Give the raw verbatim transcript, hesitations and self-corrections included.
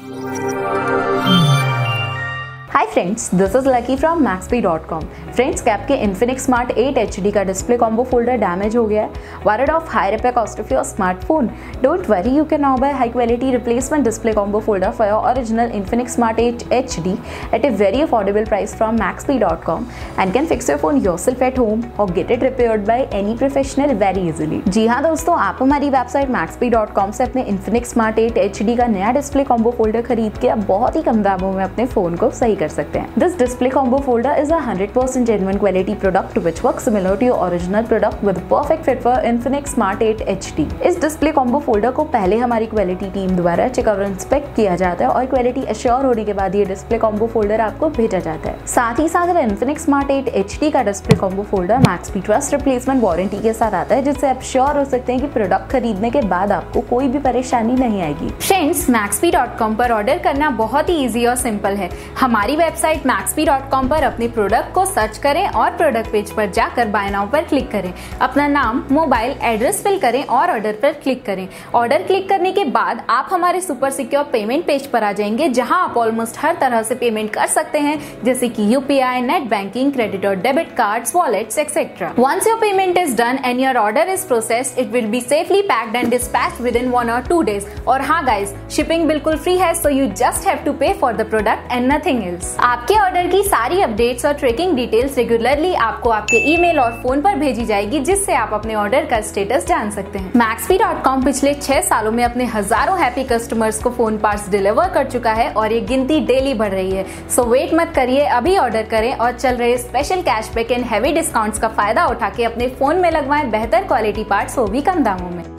Hi friends, this is Lucky from Maxpe dot com. Friends, कैप के Infinix smart eight H D का display combo folder damage हो गया है। Worried of high repair cost of your smartphone? Don't worry, you can now buy high quality replacement display combo folder for your original Infinix Smart eight H D at a very affordable price from maxp dot com and can fix your phone yourself at home or get it repaired by any professional very easily। जी हाँ दोस्तों, आप हमारी website maxp dot com से अपने Infinix Smart eight H D का नया display combo folder खरीद के आप बहुत ही कम दामों में अपने फोन को सही कर सकते हैं। This display combo folder is a one hundred percent genuine quality product which works similar to your original product with perfect fit for Infinix Smart eight H D। इस डिस्प्ले कॉम्बो फोल्डर को पहले हमारी quality team द्वारा check और inspect किया जाता है और क्वालिटी एश्योर होने के बाद ये डिस्प्ले कॉम्बो फोल्डर आपको भेजा जाता है। साथ ही साथ Infinix Smart eight H D का display combo folder Maxpe trust replacement warranty के साथ आता है, जिससे आप श्योर हो सकते हैं कि प्रोडक्ट खरीदने के बाद आपको कोई भी परेशानी नहीं आएगी। फ्रेंड्स, मैक्सपी डॉट कॉम पर ऑर्डर करना बहुत ही इजी और सिंपल है। हमारी वेबसाइट मैक्सपी डॉट कॉम पर अपने प्रोडक्ट को सर्च करें और प्रोडक्ट पेज पर जाकर बाय नाउ पर क्लिक करें। अपना नाम, मोबाइल एड्रेस फिल करें और ऑर्डर पर क्लिक करें। ऑर्डर क्लिक करने के बाद आप हमारे सुपर सिक्योर पेमेंट पेज पर आ जाएंगे, जहां आप ऑलमोस्ट हर तरह से पेमेंट कर सकते हैं, जैसे कि यूपीआई, नेट बैंकिंग, क्रेडिट और debit cards, wallets etcetera. Once your payment is done and your order is processed, it will be safely packed and dispatched within one or two days. और हाँ guys, shipping बिल्कुल free है, so you just have to pay for the product and nothing else. आपके order की सारी updates और tracking details regularly आपको आपके ईमेल और फोन पर भेजी जाएगी, जिससे आप अपने ऑर्डर का स्टेटस जान सकते हैं। मैक्सपी डॉट कॉम पिछले छह सालों में अपने हजारों हैप्पी कस्टमर्स को फोन पार्ट्स डिलीवर कर चुका है और ये गिनती डेली बढ़ रही है। सो वेट मत करिए, अभी ऑर्डर करें और चल रहे special cashback and heavy discounts का फायदा उठा के अपने फोन में लगवाएं बेहतर क्वालिटी पार्ट्स, वो भी कम दामों में।